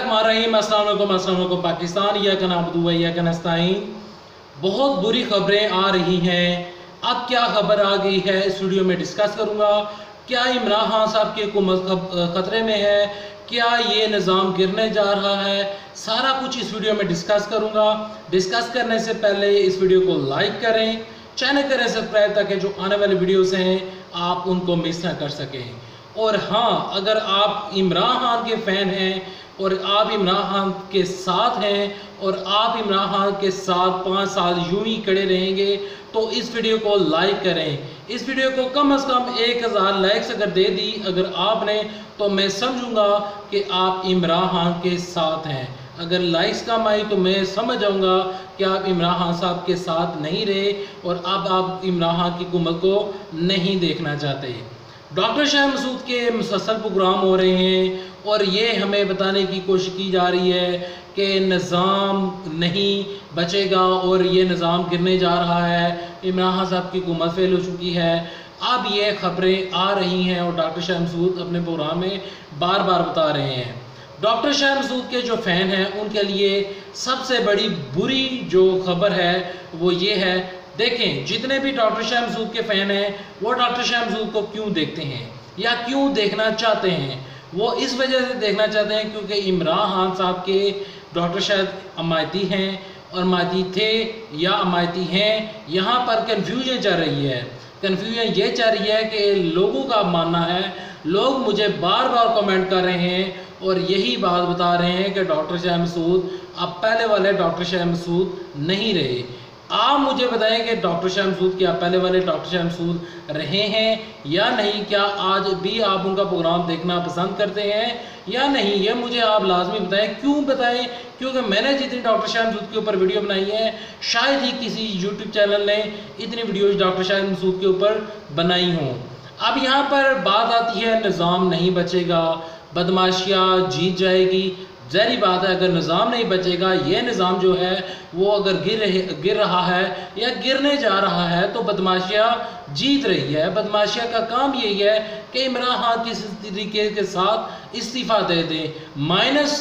अस्सलाम वालेकुम पाकिस्तान या कनाबदू या कनस्ताइन। बहुत बुरी खबरें आ रही हैं। अब क्या खबर आ गई है इस वीडियो में डिस्कस करूंगा। क्या इमरान खान साहब की हुकूमत खतरे में है? क्या ये निज़ाम गिरने जा रहा है? सारा कुछ इस वीडियो में डिस्कस करूंगा। डिस्कस करने से पहले इस वीडियो को लाइक करें, चैनल करें सब्सक्राइब, ताकि जो आने वाली वीडियोस हैं आप उनको मिस ना कर सकें। और हाँ, अगर आप इमरान खान के फ़ैन हैं और आप इमरान खान के साथ हैं और आप इमरान खान के साथ 5 साल यूं ही खड़े रहेंगे तो इस वीडियो को लाइक करें। इस वीडियो को कम से कम 1000 लाइक्स अगर दे दी अगर आपने, तो मैं समझूंगा कि आप इमरान खान के साथ हैं। अगर लाइक्स कम आई तो मैं समझ जाऊंगा कि आप इमरान खान साहब के साथ नहीं रहे और अब आप इमरान खान की हुकूमत को नहीं देखना चाहते। डॉक्टर शाहिद मसूद के मुसलसल प्रोग्राम हो रहे हैं और ये हमें बताने की कोशिश की जा रही है कि निज़ाम नहीं बचेगा और ये निज़ाम गिरने जा रहा है, इमरान खान साहब की हुकूमत फेल हो चुकी है। अब ये खबरें आ रही हैं और डॉक्टर शाहिद मसूद अपने प्रोग्राम में बार बार बता रहे हैं। डॉक्टर शाहिद मसूद के जो फ़ैन हैं उनके लिए सबसे बड़ी बुरी जो खबर है वो ये है, देखें जितने भी डॉक्टर शाहिद मसूद के फ़ैन हैं वो डॉक्टर शाहिद मसूद को क्यों देखते हैं या क्यों देखना चाहते हैं। वो इस वजह से देखना चाहते हैं क्योंकि इमरान खान साहब के डॉक्टर शाहिद अमायती हैं और अमायती थे या अमायती हैं। यहाँ पर कन्फ्यूजन चल रही है। कन्फ्यूजन ये चल रही है कि लोगों का मानना है, लोग मुझे बार बार कमेंट कर रहे हैं और यही बात बता रहे हैं कि डॉक्टर शाहिद मसूद अब पहले वाले डॉक्टर शाहिद मसूद नहीं रहे। आप मुझे बताएं कि डॉक्टर शाहिद मसूद क्या पहले वाले डॉक्टर शाहिद मसूद रहे हैं या नहीं? क्या आज भी आप उनका प्रोग्राम देखना पसंद करते हैं या नहीं? ये मुझे आप लाजमी बताएं। क्यों बताएं? क्योंकि मैंने जितनी डॉक्टर शाहिद मसूद के ऊपर वीडियो बनाई है शायद ही किसी यूट्यूब चैनल ने इतनी वीडियोज़ डॉक्टर शाहिद मसूद के ऊपर बनाई हों। अब यहाँ पर बात आती है निज़ाम नहीं बचेगा, बदमाशियाँ जीत जाएगी। ज़ाहिर बात है, अगर निज़ाम नहीं बचेगा, ये निज़ाम जो है वो अगर गिर रहा है या गिरने जा रहा है तो बदमाशियाँ जीत रही है। बदमाशियाँ का काम यही है कि इमरान खान किसी तरीके के साथ इस्तीफ़ा दे दें। माइनस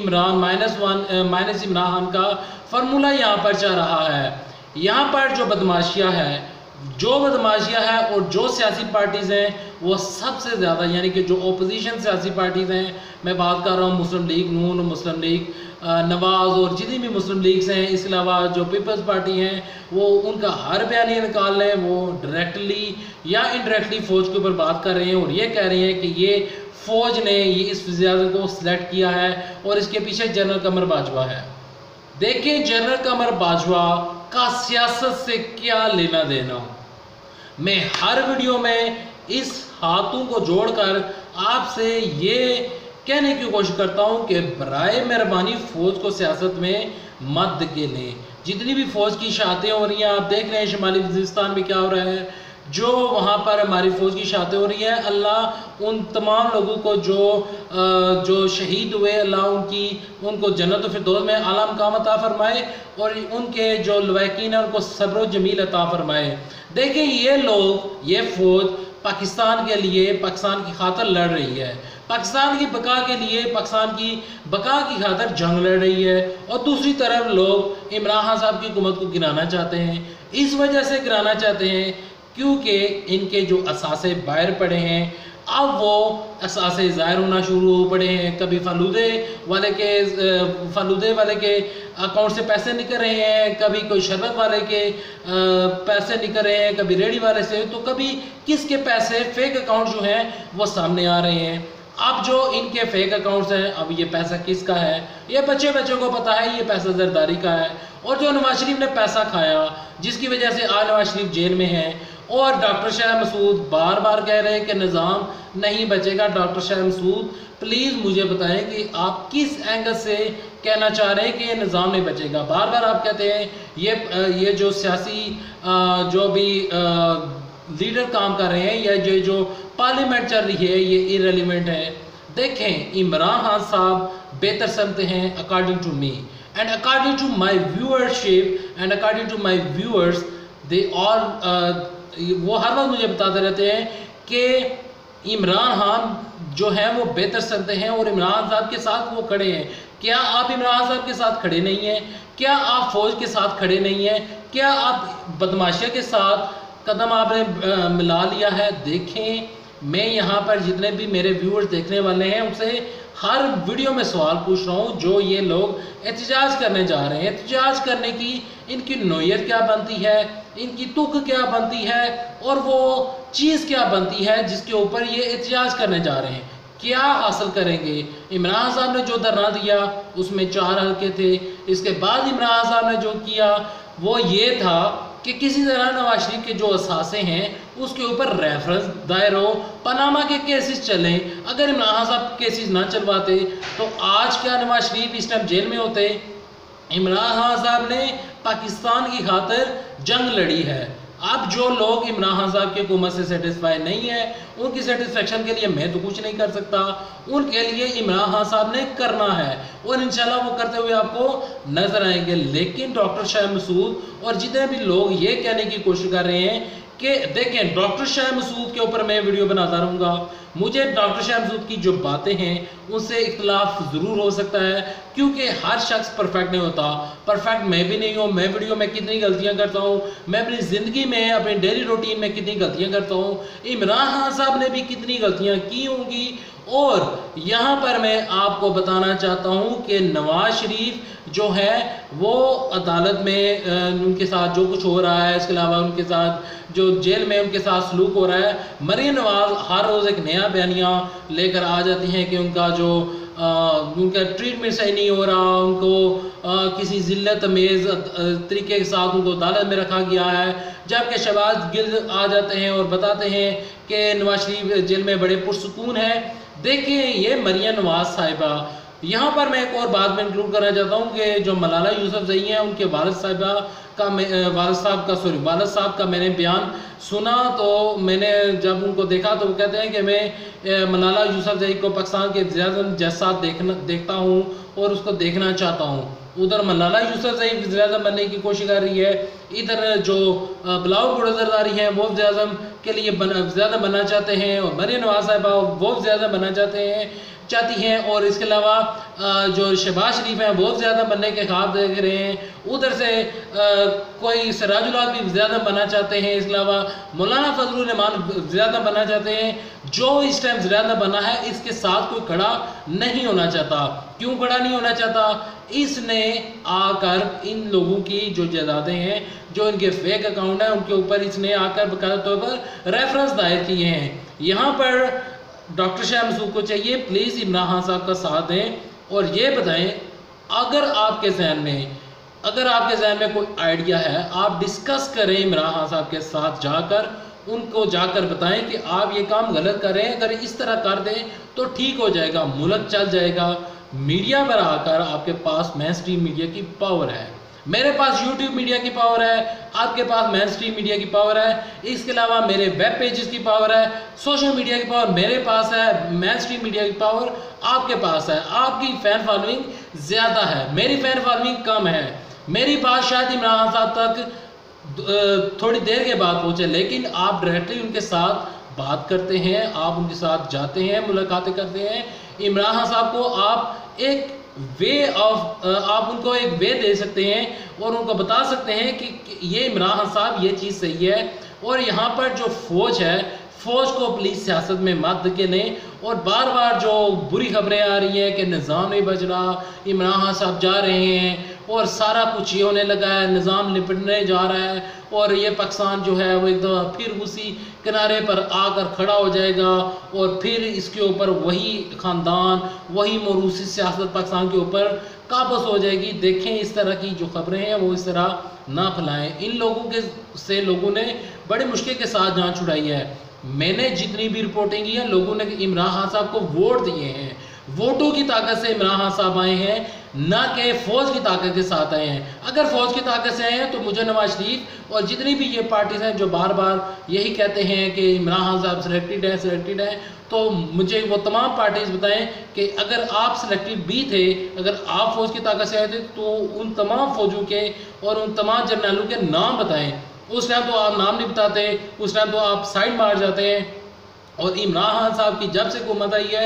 इमरान खान का फार्मूला यहाँ पर चल रहा है। यहाँ पर जो बदमाशियाँ है और जो सियासी पार्टीज़ हैं वो सबसे ज़्यादा, यानी कि जो ओपोजिशन सियासी पार्टीज़ हैं, मैं बात कर रहा हूँ मुस्लिम लीग नून, मुस्लिम लीग नवाज़ और जितनी भी मुस्लिम लीग्स हैं, इसके अलावा जो पीपल्स पार्टी हैं, वो उनका हर बयानिया निकाल लें, वो डायरेक्टली या इनडायरेक्टली फ़ौज के ऊपर बात कर रहे हैं और ये कह रहे हैं कि ये फ़ौज ने ये इस वज़ीर को सिलेक्ट किया है और इसके पीछे जनरल कमर बाजवा है। देखिए जनरल कमर बाजवा का सियासत से क्या लेना देना। मैं हर वीडियो में इस हाथों को जोड़कर आपसे ये कहने की कोशिश करता हूँ कि बराए मेहरबानी फ़ौज को सियासत में मत धकेलें। जितनी भी फ़ौज की शहादतें हो रही हैं, आप देख रहे हैं शुमाली वज़ीरिस्तान में क्या हो रहा है, जो वहाँ पर हमारी फ़ौज की शहादतें हो रही हैं। अल्लाह उन तमाम लोगों को जो शहीद हुए, अल्लाह उनको जन्नत फिरदौस में आला मकाम अता फरमाए और उनके जो लवाकिन हैं उनको सब्र जमील अता फरमाए। देखिए ये लोग, ये फ़ौज पाकिस्तान के लिए, पाकिस्तान की खातिर लड़ रही है, पाकिस्तान की बका के लिए, पाकिस्तान की बका की खातिर जंग लड़ रही है और दूसरी तरफ लोग इमरान खान साहब की हुकूमत को गिराना चाहते हैं। इस वजह से गिराना चाहते हैं क्योंकि इनके जो असासे बाहर पड़े हैं, अब वो असासे ज़ाहिर होना शुरू हो पड़े हैं। कभी फालूदे वाले के अकाउंट से पैसे निकल रहे हैं, कभी कोई शरबत वाले के पैसे निकल रहे हैं, कभी रेडी वाले से, तो कभी किसके पैसे फेक अकाउंट जो हैं वो सामने आ रहे हैं। अब जो इनके फेक अकाउंट्स हैं, अब ये पैसा किसका है ये बच्चे को पता है, ये पैसा जरदारी का है। और जो नवाज शरीफ ने पैसा खाया, जिसकी वजह से आज नवाज शरीफ जेल में है, और डॉक्टर शाहिद मसूद बार बार कह रहे हैं कि निज़ाम नहीं बचेगा। डॉक्टर शाहिद मसूद प्लीज़ मुझे बताएं कि आप किस एंगल से कहना चाह रहे हैं कि ये निज़ाम नहीं बचेगा। बार बार आप कहते हैं ये जो सियासी जो भी लीडर काम कर रहे हैं या जो पार्लियामेंट चल रही है ये इरेलीवेंट है। देखें इमरान खान साहब बेहतर समझते हैं according to me and according to my viewership and according to my viewers, they all वो हर वक्त मुझे बताते रहते हैं कि इमरान खान जो है वो बेहतर समझते हैं और इमरान साहब के साथ वो खड़े हैं। क्या आप इमरान साहब के साथ खड़े नहीं हैं? क्या आप फौज के साथ खड़े नहीं हैं? क्या आप बदमाशिया के साथ कदम आपने मिला लिया है? देखें, मैं यहाँ पर जितने भी मेरे व्यूअर्स देखने वाले हैं उनसे हर वीडियो में सवाल पूछ रहा हूँ, जो ये लोग एहतजाज करने जा रहे हैं, एहतजाज करने की इनकी नोयत क्या बनती है, इनकी तुक क्या बनती है और वो चीज़ क्या बनती है जिसके ऊपर ये एहतजाज करने जा रहे हैं? क्या हासिल करेंगे? इमरान साहब ने जो धरना दिया उसमें 4 हल्के थे। इसके बाद इमरान साहब ने जो किया वो ये था कि किसी तरह नवाज शरीफ के जो असासे हैं उसके ऊपर रेफरेंस दायर हो, पनामा के केसेस चलें। अगर इमरान साहब केसेस ना चलवाते तो आज क्या नवाज शरीफ इस टाइम जेल में होते? इमरान साहब ने पाकिस्तान की खातिर जंग लड़ी है। अब जो लोग इमरान साहब की हुकूमत से सेटिस्फाई नहीं है, उनकी सेटिस्फेक्शन के लिए मैं तो कुछ नहीं कर सकता, उनके लिए इमरान साहब ने करना है और इंशाल्लाह वो करते हुए आपको नजर आएंगे। लेकिन डॉक्टर शाहिद मसूद और जितने भी लोग ये कहने की कोशिश कर रहे हैं कि देखें, डॉक्टर शाहिद मसूद के ऊपर मैं वीडियो बनाता रहूँगा, मुझे डॉक्टर शाहिद मसूद की जो बातें हैं उनसे इख्तलाफ ज़रूर हो सकता है, क्योंकि हर शख्स परफेक्ट नहीं होता। परफेक्ट मैं भी नहीं हूँ। मैं वीडियो में कितनी गलतियाँ करता हूँ, मैं अपनी ज़िंदगी में अपनी डेली रूटीन में कितनी गलतियाँ करता हूँ, इमरान साहब ने भी कितनी गलतियाँ की होंगी। और यहाँ पर मैं आपको बताना चाहता हूँ कि नवाज शरीफ जो है वो अदालत में उनके साथ जो कुछ हो रहा है, इसके अलावा उनके साथ जो जेल में उनके साथ सलूक हो रहा है, मरीम नवाज हर रोज़ एक नया बयानिया लेकर आ जाती हैं कि उनका जो उनका ट्रीटमेंट सही नहीं हो रहा, उनको किसी जिल्लत अमेज़ तरीके के साथ उनको अदालत में रखा गया है। जबकि शहबाज गिल आ जाते हैं और बताते हैं कि नवाज शरीफ जेल में बड़े पुरसुकून है। देखिए, ये मरियम नवाज साहिबा, यहाँ पर मैं एक और बात में इंक्लूड करना चाहता हूँ कि जो मलाला यूसुफजई हैं उनके वालिद साहब का मैंने बयान सुना, तो मैंने जब उनको देखा तो वो कहते हैं कि मैं मलाला यूसुफजई को पाकिस्तान के वज़ीर-ए-आज़म जैसा देखता हूँ और उसको देखना चाहता हूँ। उधर मलाला यूसुफजई वज़ीर-ए-आज़म बनने की कोशिश कर रही है, इधर जो बिलावल भुट्टो ज़रदारी हैं वो वज़ीर-ए-आज़म के लिए ज़्यादा बनना चाहते हैं और मरियम नवाज साहिबा वो ज़्यादा बनना चाहती हैं और इसके अलावा जो शहबाज शरीफ हैं वो ज़्यादा बनने के ख्वाब देख रहे हैं। उधर से कोई सिराजुल हक भी ज़्यादा बनना चाहते हैं, इसके अलावा मौलाना फजलुर रहमान ज़्यादा बनना चाहते हैं। जो इस टाइम ज़्यादा बना है इसके साथ कोई खड़ा नहीं होना चाहता। क्यों खड़ा नहीं होना चाहता? इसने आकर इन लोगों की जो जायदादें हैं, जो इनके फेक अकाउंट हैं, उनके ऊपर इसने आकर बाकायदा तौर पर रेफरेंस दायर किए हैं। यहाँ पर डॉक्टर शाहिद मसूद को चाहिए प्लीज़ इमरान साहब का साथ दें और ये बताएं, अगर आपके जहन में कोई आइडिया है, आप डिस्कस करें इमरान साहब के साथ जाकर, उनको जाकर बताएं कि आप ये काम गलत कर रहे हैं। अगर इस तरह कर दें तो ठीक हो जाएगा, मुल्क चल जाएगा। मीडिया पर आकर आपके पास मेन स्ट्रीम मीडिया की पावर है, मेरे पास यूट्यूब मीडिया की पावर है, आपके पास मेन स्ट्रीम मीडिया की पावर है, इसके अलावा मेरे वेब पेजेस की पावर है, सोशल मीडिया की पावर मेरे पास है, मेन स्ट्रीम मीडिया की पावर आपके पास है। आपकी फ़ैन फॉलोइंग ज़्यादा है, मेरी फ़ैन फॉलोइंग कम है। मेरी बात शायद इमरान साहब तक थोड़ी देर के बाद पहुँचे, लेकिन आप डायरेक्टली उनके साथ बात करते हैं, आप उनके साथ जाते हैं, मुलाकातें करते हैं। इमरान साहब को आप एक आप उनको एक वे दे सकते हैं और उनको बता सकते हैं कि ये इमरान साहब ये चीज़ सही है। और यहाँ पर जो फौज है, फौज को पुलिस सियासत में मत धकेलें। और बार बार जो बुरी खबरें आ रही हैं कि निज़ाम नहीं बच रहा, इमरान साहब जा रहे हैं और सारा कुछ ये होने लगा है, निज़ाम निपटने जा रहा है और ये पाकिस्तान जो है वो एकदम फिर उसी किनारे पर आकर खड़ा हो जाएगा और फिर इसके ऊपर वही ख़ानदान, वही मौरूसी सियासत पाकिस्तान के ऊपर काबज़ हो जाएगी। देखें, इस तरह की जो खबरें हैं वो इस तरह ना फैलाएं। इन लोगों से लोगों ने बड़ी मुश्किल के साथ जान छुड़ाई है। मैंने जितनी भी रिपोर्टिंग की है, लोगों ने इमरान साहब को वोट दिए हैं, वोटों की ताकत से इमरान साहब आए हैं, ना कि फौज की ताकत के साथ आए हैं। अगर फौज की ताकत से आए हैं तो मुझे नवाज शरीफ और जितनी भी ये पार्टीज हैं जो बार बार यही कहते हैं कि इमरान साहब सिलेक्टेड है, तो मुझे वो तमाम पार्टीज बताएं कि अगर आप सिलेक्टेड भी थे, अगर आप फौज की ताकत से आए थे, तो उन तमाम फौजों के और उन तमाम जर्नलों के नाम बताएं। उस टाइम तो आप नाम नहीं बताते, उस टाइम तो आप साइड मार जाते हैं। और इमरान साहब की जब से हुकूमत आई है,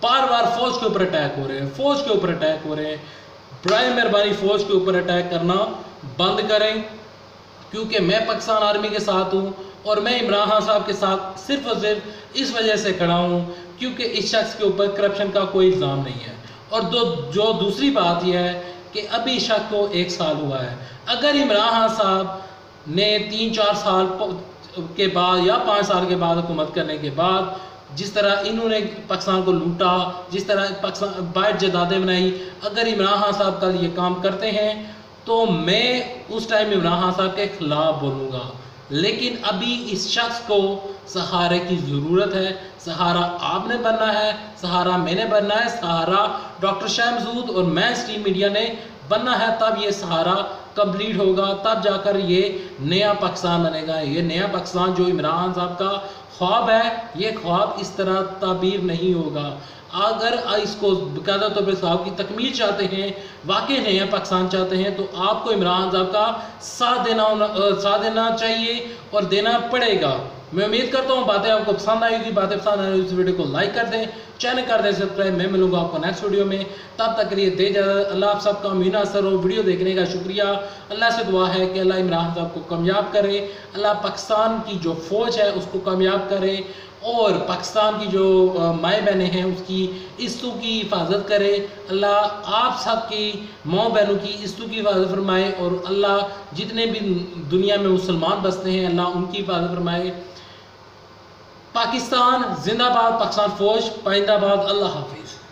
बार बार फौज के ऊपर अटैक हो रहे हैं, फौज के ऊपर अटैक हो रहे हैं। बराए मेहरबानी फौज के ऊपर अटैक करना बंद करें, क्योंकि मैं पाकिस्तान आर्मी के साथ हूँ और मैं इमरान खान साहब के साथ सिर्फ और सिर्फ इस वजह से खड़ा हूँ क्योंकि इस शख्स के ऊपर करप्शन का कोई इल्ज़ाम नहीं है। और जो दूसरी बात यह है कि अभी इस शख्स को 1 साल हुआ है। अगर इमरान खान साहब ने 3-4 साल के बाद या 5 साल के बाद हुकूमत करने के बाद जिस तरह इन्होंने पाकिस्तान को लूटा, जिस तरह पाकिस्तान बाहर जदादें बनाई, अगर इमरान खान साहब कल ये काम करते हैं तो मैं उस टाइम इमरान खान साहब के खिलाफ बोलूँगा। लेकिन अभी इस शख्स को सहारे की ज़रूरत है। सहारा आपने बनना है, सहारा मैंने बनना है, सहारा डॉक्टर शाहिद मसूद और मैं स्ट्रीम मीडिया ने बनना है। तब ये सहारा कंप्लीट होगा, तब जाकर ये नया पाकिस्तान बनेगा। ये नया पाकिस्तान जो इमरान साहब का ख्वाब है, ये ख्वाब इस तरह ताबीर नहीं होगा। अगर इसको बाकायदा तौर पर ख्वाब की तकमील चाहते हैं, वाकई नया पाकिस्तान चाहते हैं, तो आपको इमरान साहब का साथ देना चाहिए और देना पड़ेगा। मैं उम्मीद करता हूँ बातें आपको पसंद आई होगी। बातें पसंद आई इस वीडियो को लाइक कर दें, चैनल कर दें सब्सक्राइब। मैं मिलूंगा आपको नेक्स्ट वीडियो में, तब तक के लिए दे इजाज़त। अल्लाह आप सबका मीना असर हो। वीडियो देखने का शुक्रिया। अल्लाह से दुआ है कि अल्लाह इमरान साहब को कामयाब करे, अल्लाह पाकिस्तान की जो फ़ौज है उसको कामयाब करे और पाकिस्तान की जो माए बहनें हैं उसकी इज्जतों की हिफाजत करे। अल्लाह आप सब की माँ बहनों की इज्जतों की हिफाजत फरमाए और अल्लाह जितने भी दुनिया में मुसलमान बसते हैं अल्लाह उनकी हिफाजत फरमाए। पाकिस्तान जिंदाबाद, पाकिस्तान फौज पाइंदाबाद। अल्लाह हाफिज़।